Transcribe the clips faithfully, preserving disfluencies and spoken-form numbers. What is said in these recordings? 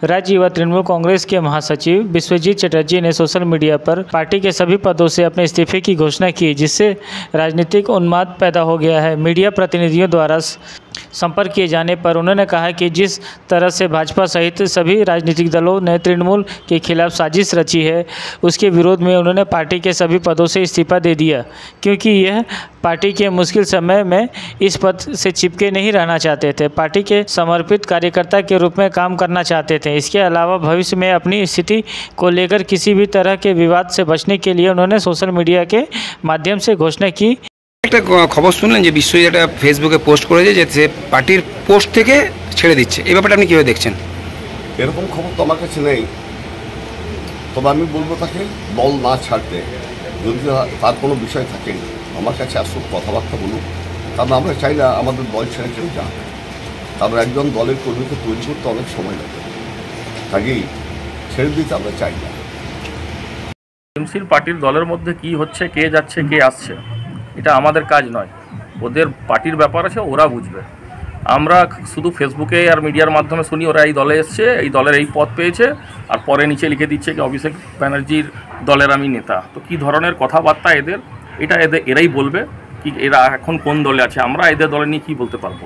राज्य युवा तृणमूल कांग्रेस के महासचिव विश्वजीत चटर्जी ने सोशल मीडिया पर पार्टी के सभी पदों से अपने इस्तीफे की घोषणा की, जिससे राजनीतिक उन्माद पैदा हो गया है। मीडिया प्रतिनिधियों द्वारा संपर्क किए जाने पर उन्होंने कहा कि जिस तरह से भाजपा सहित सभी राजनीतिक दलों ने तृणमूल के खिलाफ साजिश रची है, उसके विरोध में उन्होंने पार्टी के सभी पदों से इस्तीफा दे दिया, क्योंकि यह पार्टी के मुश्किल समय में इस पद से चिपके नहीं रहना चाहते थे। पार्टी के समर्पित कार्यकर्ता के रूप में काम करना चाहते थे। इसके अलावा भविष्य में अपनी स्थिति को लेकर किसी भी तरह के विवाद से बचने के लिए उन्होंने सोशल मीडिया के माध्यम से घोषणा की। একটা খবর শুনলেন যে বিশ্বজিৎ একটা ফেসবুকে পোস্ট করেছে যে সে পার্টির পোস্ট থেকে ছেড়ে দিচ্ছে, এই ব্যাপারটা আপনি কিভাবে দেখছেন? এরকম খবর তো আমার কাছে নেই, তবে আমি বলবো তাকে দল না ছাড়তে, যদি তার কোনো বিষয় থাকে আমার কাছে আসুক, কথাবার্তা বলুক। কারণ আমরা চাই না আমাদের দল ছেড়ে কেউ যাক, কারণ একজন দলের কর্মীকে তৈরি করতে অনেক সময় লাগে, কাজেই ছেড়ে দিতে আমরা চাই না। এমসির পার্টির দলের মধ্যে কি হচ্ছে, কে যাচ্ছে কে আসছে, এটা আমাদের কাজ নয়। ওদের পার্টির ব্যাপার আছে, ওরা বুঝবে। আমরা শুধু ফেসবুকে আর মিডিয়ার মাধ্যমে শুনি ওরা এই দলে এসছে, এই দলের এই পদ পেয়েছে, আর পরে নিচে লিখে দিচ্ছে কি অভিষেক ব্যানার্জির দলের আমি নেতা। তো কী ধরনের কথাবার্তা এদের, এটা এদের এরাই বলবে কি এরা এখন কোন দলে আছে, আমরা এদের দলে নিয়ে কী বলতে পারবো।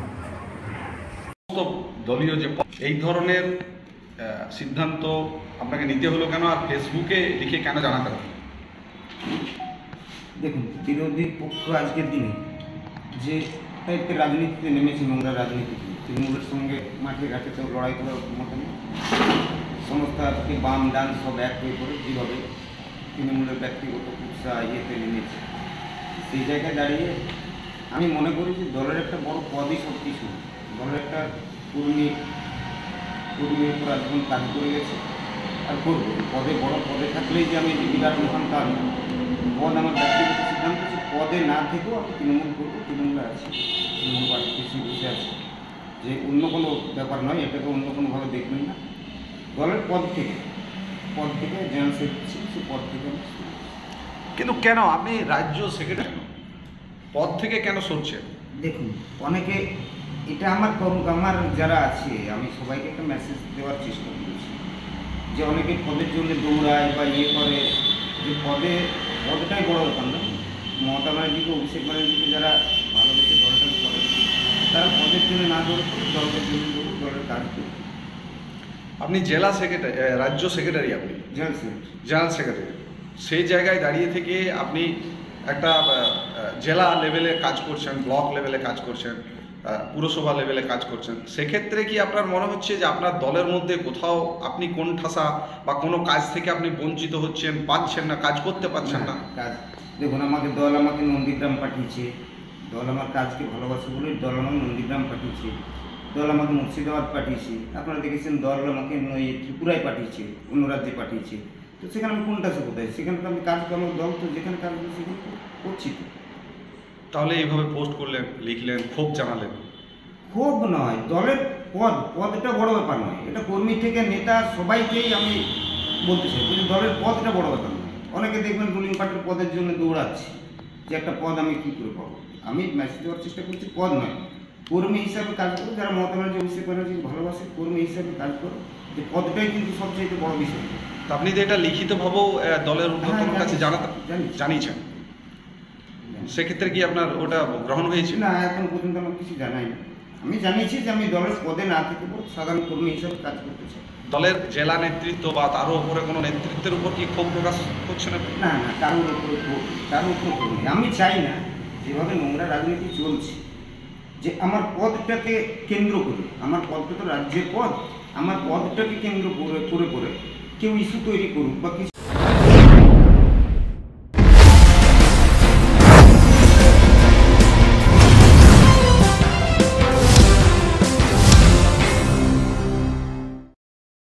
দলীয় যে এই ধরনের সিদ্ধান্ত আপনাকে নিতে হলো কেন, আর ফেসবুকে লিখে কেন জানাতে হবে? দেখুন, বিরোধী পক্ষ আজকের দিনে যে টাইপের রাজনীতিতে নেমেছে, নোংরা রাজনীতিতে, তৃণমূলের সঙ্গে মাঠে ঘাটে তো লড়াই করার মতো নেই। সমস্ত আজকে বাম ডান সব এক হয়ে পড়ে যেভাবে তৃণমূলের ব্যক্তিগত কুৎসা ইয়েতে নেমেছে, সেই জায়গায় দাঁড়িয়ে আমি মনে করি যে দলের একটা বড় পদই সব কিছু। দলের একটা কর্মী কর্মীর উপর আজীবন কাজ করে গেছে আর করবো। পদে বড় পদে থাকলেই যে আমি বিরাট মহান তা না। পদ আমার ব্যক্তিগত সিদ্ধান্ত হচ্ছে, পদে না থেকেও আমি তৃণমূল করবো, তৃণমূলে আছি, তৃণমূল পার্টি বেশি বসে আছে, যে অন্য কোনো ব্যাপার নয়, এটাকে অন্য কোনোভাবে দেখবেন না। দলের পদ থেকে পদ থেকে জেনারেল সেক্রেটারি সে পদ থেকে। কিন্তু কেন আপনি রাজ্য সেক্রেটারি পদ থেকে কেন সরছেন? দেখুন, অনেকে এটা আমার আমার যারা আছে, আমি সবাইকে একটা মেসেজ দেওয়ার চেষ্টা করেছি যে অনেকে পদের জন্য দৌড়ায় বা ইয়ে করে, যে পদে পদটাই বড় ব্যাপার না। মমতা ব্যানার্জিকে, অভিষেক ব্যানার্জিকে যারা ভালোবেসে দলটা করে, তারা পদের জন্য না দৌড়ে দলের জন্য দৌড়ে দলের কাজ করে। আপনি জেলা সেক্রেটারি, রাজ্য সেক্রেটারি, আপনি জেনারেল সেক্রেটারি জেনারেল সেক্রেটারি সেই জায়গায় দাঁড়িয়ে থেকে আপনি একটা জেলা লেভেলে কাজ করছেন, ব্লক লেভেলে কাজ করছেন, পুরসভা লেভেলে কাজ করছেন। সেক্ষেত্রে কি আপনার মনে হচ্ছে যে আপনার দলের মধ্যে কোথাও আপনি কোন ঠাসা বা কোনো কাজ থেকে আপনি বঞ্চিত হচ্ছেন, পাচ্ছেন না, কাজ করতে পারছেন না? কাজ দেখুন, আমাকে দল আমাকে নন্দীগ্রাম পাঠিয়েছে, দল আমার কাজকে ভালোবাসে বলে দল আমাকে নন্দীগ্রাম পাঠিয়েছে, দল আমাকে মুর্শিদাবাদ পাঠিয়েছে, আপনারা দেখেছেন দল আমাকে ত্রিপুরায় পাঠিয়েছে, অন্য রাজ্যে পাঠিয়েছে। তো সেখানে আমি কোনটা সে কোথায়, সেখানে তো আমি কাজ করার দল, তো যেখানে কাজ করি সেখানে করছি। তো তাহলে এইভাবে পোস্ট করলেন, লিখলেন, ক্ষোভ জানালেন? ক্ষোভ নয়, দলের পদ পদটা বড় ব্যাপার নয়, এটা কর্মী থেকে নেতা সবাইকেই আমি বলতে চাই, কিন্তু দলের পদটা বড় ব্যাপার নয়। অনেকে দেখবেন রুলিং পার্টির পদের জন্য দৌড়াচ্ছে, যে একটা পদ আমি কী করে পাবো। আমি মেসেজ দেওয়ার চেষ্টা করছি, পদ নয়, কর্মী হিসাবে কাজ করো। যারা মমতা ব্যানার্জি, অভিষেক ব্যানার্জিকে ভালোবাসে, কর্মী হিসাবে কাজ করো, যে পদটাই কিন্তু সবচেয়ে বড় বিষয়। তো আপনি তো এটা লিখিতভাবেও দলের ঊর্ধ্বতনের কাছে জানাতে জানিয়েছেন, সেক্ষেত্রে কি আপনার ওটা গ্রহণ হয়েছে? না, এখন পর্যন্ত আমার কিছু জানাই না। আমি জানিয়েছি যে আমি দলের পদে না থেকে সাধারণ কর্মী হিসাবে কাজ করতে চাই। দলের জেলা নেতৃত্ব বা তারও উপরে কোনো নেতৃত্বের উপর কি ক্ষোভ প্রকাশ করছে না? না না, কারোর উপরে কারোর উপরে কর্মী আমি চাই না। যেভাবে নোংরা রাজনীতি চলছে, যে আমার পদটাকে কেন্দ্র করে, আমার পদটা তো রাজ্যের পদ, আমার পদটাকে কেন্দ্র করে করে করে কেউ ইস্যু তৈরি করুক বা কিছু